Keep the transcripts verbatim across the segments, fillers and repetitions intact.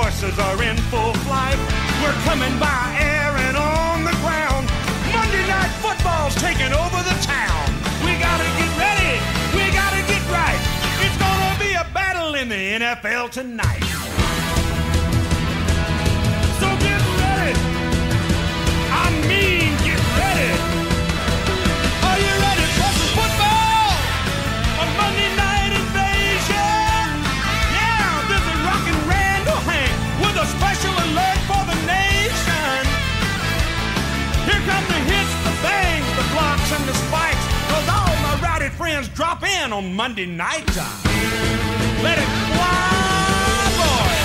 horses are in full flight. We're coming by air and on the ground. Monday Night Football's taking over the town. We gotta get ready, we gotta get right. It's gonna be a battle in the N F L tonight. So get ready, I mean get ready. Are you ready for some football? A Monday night invasion? Yeah, this is Rockin' Randall Hank with a special alert for the nation. Here come the hits, the bangs, the blocks, and the spikes, 'cause all my rowdy friends drop in on Monday night time. Let it fly, boys.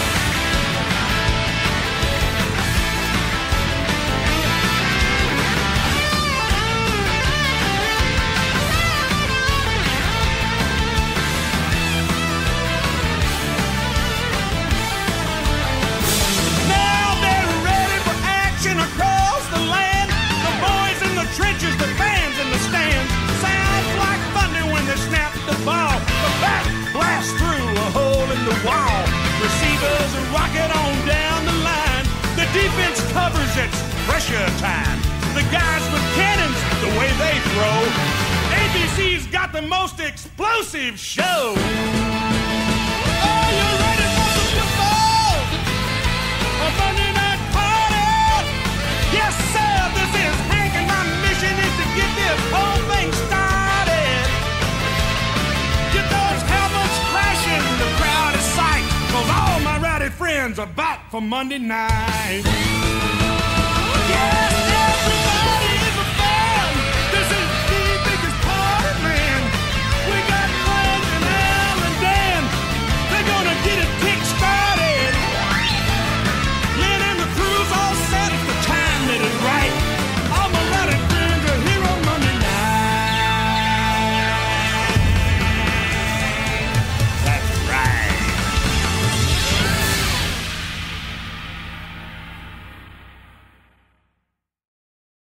Now they're ready for action across the land. The boys in the trenches, the fans in the stands. Sounds like thunder when they snap the ball. The bat blasts through a hole in the wall. Receivers rocket on down the line. The defense covers its pressure time. The guys with cannons, the way they throw. A B C's got the most explosive show. Are you ready for the football? A Monday night party? Yes, sir, this is Hank, and my mission is to get this whole thing started. Get those helmets crashing, the crowd is psyched, 'cause all my rowdy friends are back for Monday night.